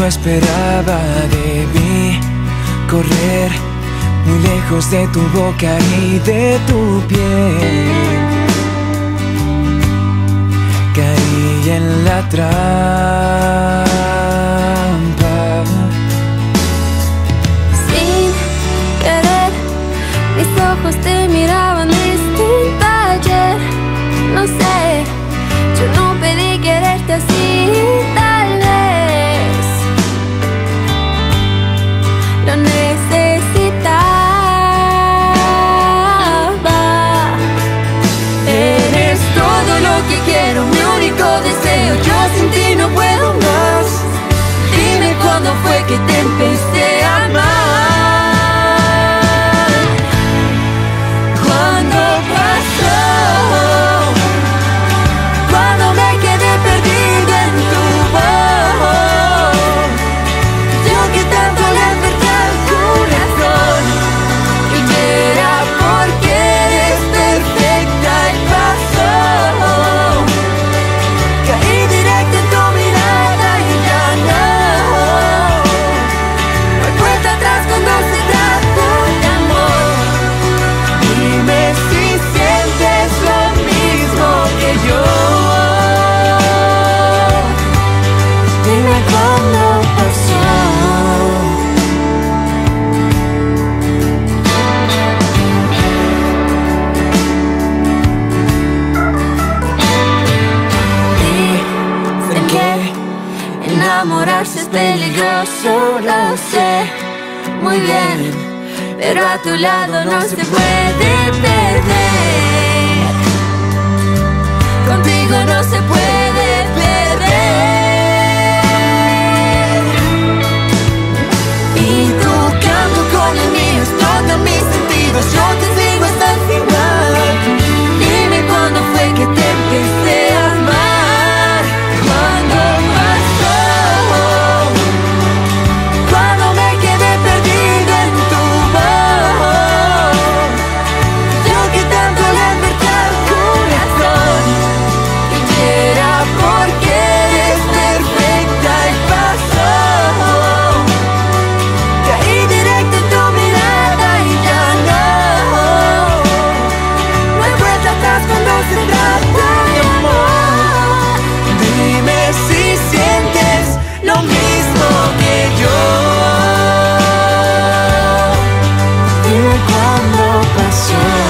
Tanto esperaba de mí correr muy lejos de tu boca y de tu piel. Caí en la trampa. Sin querer, mis ojos te miraban distinto ayer. No sé, yo no pedí quererte así, tal vez lo necesitaba. Eres todo lo que quiero, mi único deseo. Yo sin ti no puedo más. Dime cuándo fue que te empecé a amar. ¿Cuándo pasó? Cuando me quedé perdida en tu voz. Yo que tanto le advertí al corazón y que era porque eres perfecta y pasó. Caí directo en tu mirada y ya no hay vuelta atrás cuando se trata de amor. Dime si sientes lo mismo que yo. Dime cuándo pasó. Dicen que enamorarse es peligroso, lo sé muy bien, pero a tu lado no se puede perder. Contigo no se puede perder. Y tu canto con el mío explota mis sentidos. Yo te sigo hasta el final. Dime cuándo fue que te empecé a amar. ¿Cuándo pasó? Cuando me quedé perdida en tu voz. Yo que tanto le advertí al corazón y que era porque eres perfecta y pasó. Caí directo en tu mirada y ya no hay vuelta atrás cuando se trata de amor. Dime si sientes lo mismo que yo. Dime cuándo pasó.